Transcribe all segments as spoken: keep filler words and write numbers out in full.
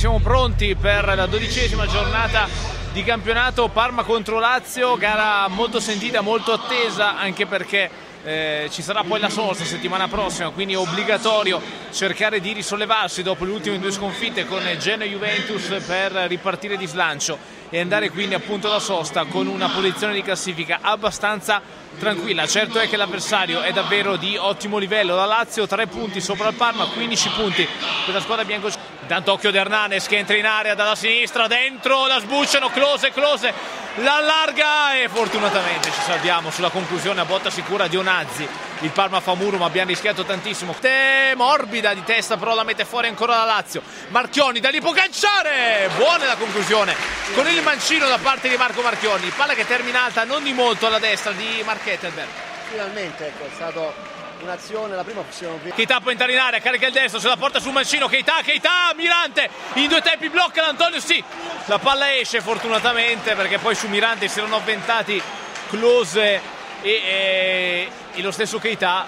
siamo pronti per la dodicesima giornata di campionato Parma contro Lazio, gara molto sentita, molto attesa, anche perché eh, ci sarà poi la sosta settimana prossima, quindi è obbligatorio cercare di risollevarsi dopo le ultime due sconfitte con Genoa e Juventus per ripartire di slancio e andare quindi appunto alla sosta con una posizione di classifica abbastanza tranquilla. Certo è che l'avversario è davvero di ottimo livello, la Lazio tre punti sopra il Parma, quindici punti per la squadra bianco. Intanto occhio di Hernanes che entra in area dalla sinistra, dentro, la sbucciano, Klose, Klose la allarga e fortunatamente ci salviamo sulla conclusione a botta sicura di Onazzi. Il Parma fa muro ma abbiamo rischiato tantissimo. Te morbida di testa però la mette fuori ancora la Lazio. Marchionni da lì può calciare, buona la conclusione con il mancino da parte di Marco Marchionni, palla che termina alta non di molto alla destra di Mark Ettelberg. Finalmente ecco, è stato un'azione, la prima opzione. Keita può entrare in area, carica il destro, se la porta sul mancino, Keita, Keita, Mirante, in due tempi blocca l'Antonio, sì, la palla esce fortunatamente perché poi su Mirante si erano avventati Klose e, e, e lo stesso Keita.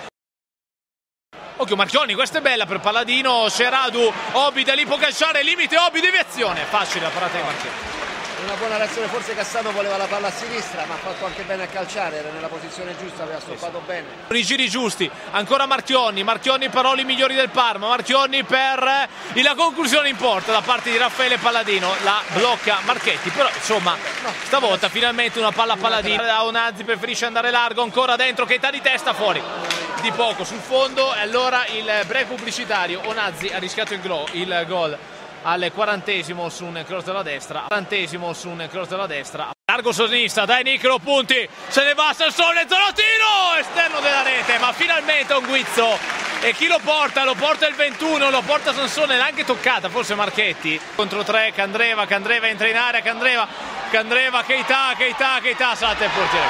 Occhio Marchionni, questa è bella per Palladino, Ceradu, Obi da lì può calciare, limite Obi, deviazione, facile la parata di Marchionni. Una buona reazione, forse Cassano voleva la palla a sinistra ma ha fatto anche bene a calciare, era nella posizione giusta, aveva stoppato sì, sì. bene. Con i giri giusti, ancora Marchionni, Marchionni parole migliori del Parma, Marchionni per la conclusione in porta da parte di Raffaele Palladino, la blocca Marchetti, però insomma no, stavolta no, finalmente una palla a Palladino, da Onazzi preferisce andare largo, ancora dentro, Keita di testa fuori, di poco sul fondo e allora il break pubblicitario, Onazzi ha rischiato il, il gol al quarantesimo su un cross della destra, quarantesimo su un cross della destra, largo sinistra, dai Nicolo, punti, se ne va Sansone, zona tiro, esterno della rete, ma finalmente un guizzo, e chi lo porta? Lo porta il ventuno, lo porta Sansone, l'ha anche toccata, forse Marchetti, contro tre, Candreva, Candreva entra in area, Candreva, Candreva, Keita, Keita, Keita, salta il portiere,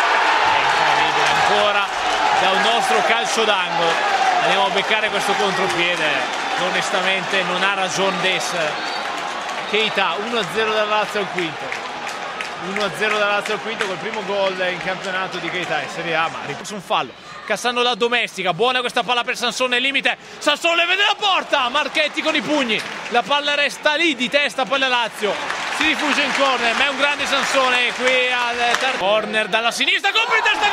è incredibile, ancora da un nostro calcio d'angolo, andiamo a beccare questo contropiede. Onestamente non ha ragione Des. Keita uno a zero dalla Lazio al quinto, uno a zero dalla Lazio al quinto col primo gol in campionato di Keita in Serie A, ma ricorso un fallo. Cassano la domestica, buona questa palla per Sansone, limite, Sansone vede la porta, Marchetti con i pugni, la palla resta lì di testa, poi la Lazio si rifugia in corner, ma è un grande Sansone qui al tar- corner dalla sinistra, compie in testa,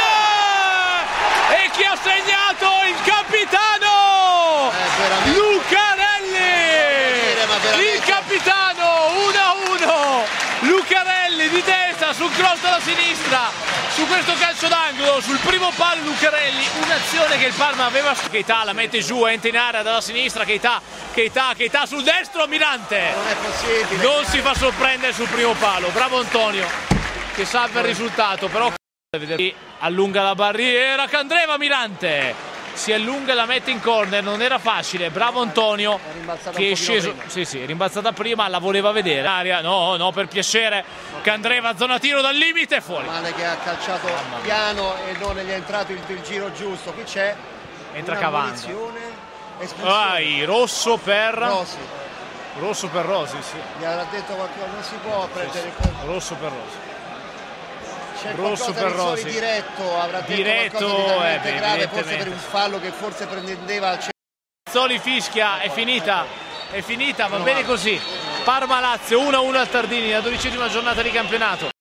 gol! E chi ha segnato? Il capitano! Eh, Lucarelli, il capitano, uno a uno, Lucarelli di testa sul cross dalla sinistra, su questo calcio d'angolo, sul primo palo Lucarelli, un'azione che il Parma aveva. Keita la mette giù, entra in area dalla sinistra, Keita, Keita, Keita sul destro, Mirante, non è possibile, non si fa sorprendere sul primo palo, bravo Antonio che salva il risultato, però allunga la barriera, Candreva, Mirante si allunga e la mette in corner, non era facile, bravo Antonio che è sceso, sì sì, è rimbalzata prima, la voleva vedere, aria, no, no, per piacere, Candreva, zona tiro dal limite, fuori. Male che ha calciato piano e non gli è entrato il, il giro giusto, qui c'è entra una Cavando, vai, rosso per Rossi. Rosso per Rossi, sì. Gli avrà detto qualcosa, non si può prendere sì, sì. Rosso per Rossi. C'è rosso per Rossi diretto, avrà detto diretto, qualcosa di eh, beh, grave, forse per un fallo che forse prendeva al centro. Zoli fischia, è finita, è finita, va bene così. Parma Lazio uno a uno al Tardini, la dodicesima giornata di campionato.